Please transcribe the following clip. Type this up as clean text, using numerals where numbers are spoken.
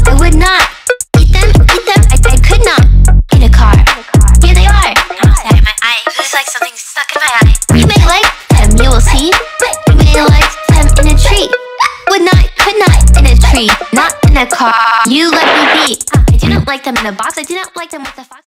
I would not eat them. I could not in a car. Here they are. Outside my eye. It feels like something stuck in my eye. You may like them, you will see. You may like them in a tree. Would not, could not in a tree. Not in a car. You let me be. I didn't like them in a box. I didn't like them with a fox.